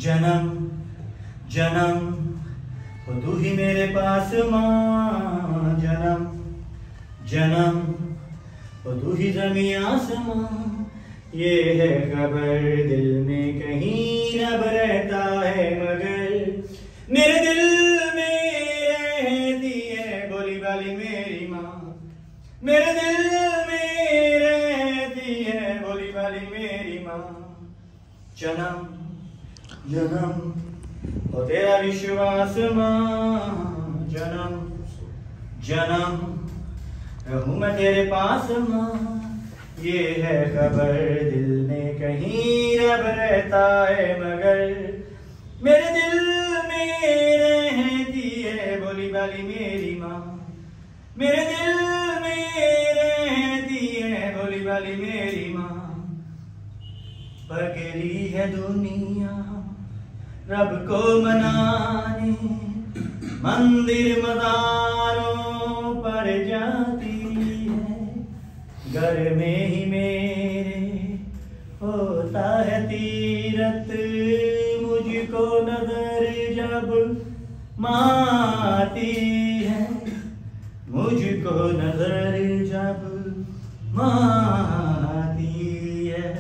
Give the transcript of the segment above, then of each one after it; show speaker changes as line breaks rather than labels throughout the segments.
जन्म जन्म हो तू ही मेरे पास माँ, जन्म जन्म हो तू ही ज़मीं आसमां। ये है खबर दिल में कहीं रब रहता है, मगर मेरे दिल में रहती है बोली वाली मेरी माँ। मेरे दिल में रहती है बोली वाली मेरी माँ। जन्म जन्म हो तेरा विश्वास माँ, जन्म जन्म रहूं मैं तेरे पास माँ। ये है खबर दिल में कहीं रब रहता है, मगर मेरे दिल में रहती है बोली वाली मेरी माँ। मेरे दिल में रहती है बोली वाली मेरी माँ। पगली है दुनिया रब को मनाने, मंदिर मज़ारों पर जाती है। घर में ही मेरे होता है तीरथ, मुझको नजर जब मारती है, मुझको नजर जब मारती है।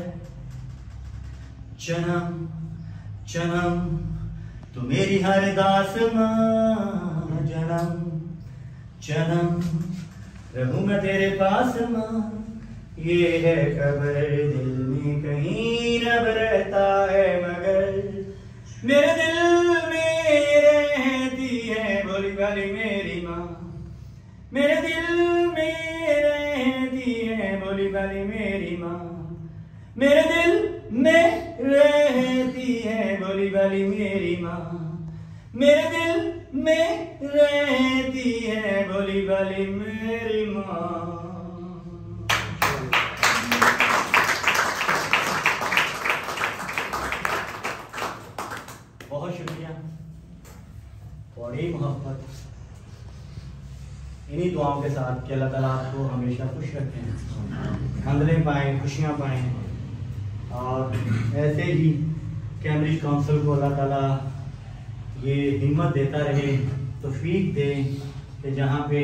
जन्म जन्म तू मेरी हर दास माँ, जन्म जन्म रहूं मैं तेरे पास माँ। ये है खबर दिल में कहीं रब रहता है, मगर मेरे दिल में रहती है बोली वाली मेरी माँ। मेरे दिल में रहती है बोली वाली मेरी माँ। मेरे दिल में रहती है बोली वाली मेरी माँ। मेरे दिल में रहती है बोली वाली मेरी माँ। बहुत शुक्रिया, बड़ी मोहब्बत। इन्हीं दुआओं के साथ कि अल्लाह ताला आपको हमेशा खुश रखें, मंजिलें पाएँ, खुशियाँ पाएँ, और ऐसे ही कैम्ब्रिज काउंसिल को अल्लाह ताला ये हिम्मत देता रहे, तौफीक दे कि जहाँ पे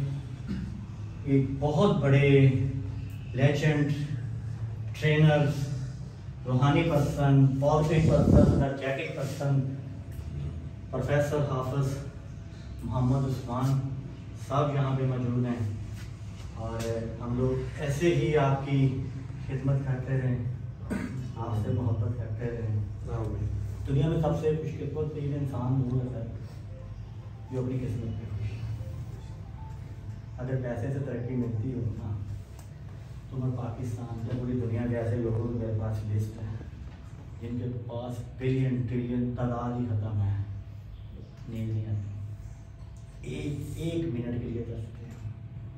एक बहुत बड़े लेजेंड ट्रेनर्स, रूहानी person, positive person, energetic person, professor Hafiz Mohammad Usman साहब यहाँ पे मौजूद हैं, और हम लोग ऐसे ही आपकी खिदमत करते रहें, आपसे मोहब्बत करते रहें। दुनिया में सबसे खुशकिस्मत तीन इंसान वो है सर, जो अपनी किस्मत पे खुश है। अगर पैसे से तरक्की मिलती हो ना, तो मैं पाकिस्तान या पूरी दुनिया के ऐसे लोगों की मेरे पास लिस्ट है जिनके पास बिलियन ट्रिलियन तादाद ही खत्म है, नींद नहीं आती, एक मिनट के लिए कर सकते हैं।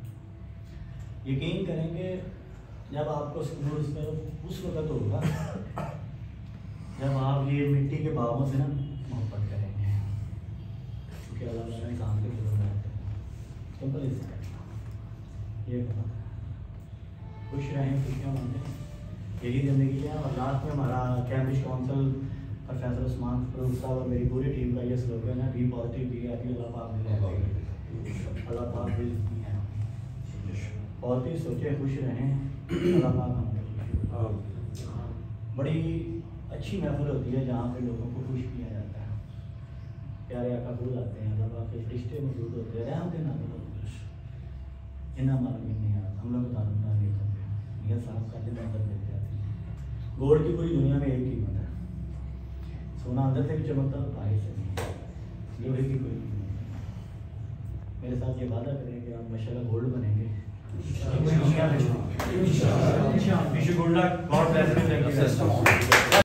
यकीन करेंगे जब आपको उस वक्त होगा जब आप ये मिट्टी के बागों से ना मोहब्बत करेंगे, क्योंकि अल्लाह ताला इंसान के दिलों में रहते हैं। सिंपल ये बात, खुश रहें, खुशियाँ मांगें, यही ज़िंदगी है। और लास्ट में हमारा Cambridge council professor Usman Farooq साहब और मेरी पूरी टीम का ये स्लोगन है, बी पॉजिटिव बी हैप्पी, अल्लाह पाक मिले, अल्लाह पाक रिज़्क़ है। पॉजिटिव सोचें, खुश रहें, अल्लाह पाक हमें। बड़ी अच्छी महफिल होती है जहाँ पे लोगों को खुश किया जाता है, प्यारे आका खुद आते हैं, अल्लाह पाक के फरिश्ते मौजूद होते हैं, रहमत नाज़िल होती है। इन्ना मालूम नहीं है, हम लोग तारुना नहीं करते, मियाँ साहब का दिन अंदर मिल जाती है। गोल्ड की पूरी दुनिया में एक कीमत है, सोना अंदर से भी चमकता तो बाहर से नहीं, लोहे की कोई कीमत नहीं। मेरे साथ ये वादा करें कि आप माशाल्लाह गोल्ड बनेंगे। Wish you good luck. God bless you. Thank you.